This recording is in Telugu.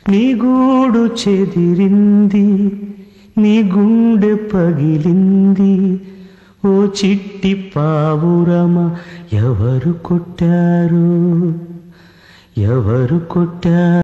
నీ గూడు చెదిరింది, నీ గుండె పగిలింది, ఓ చిట్టి పావురమ ఎవరు కొట్టారు, ఎవరు కొట్టారు?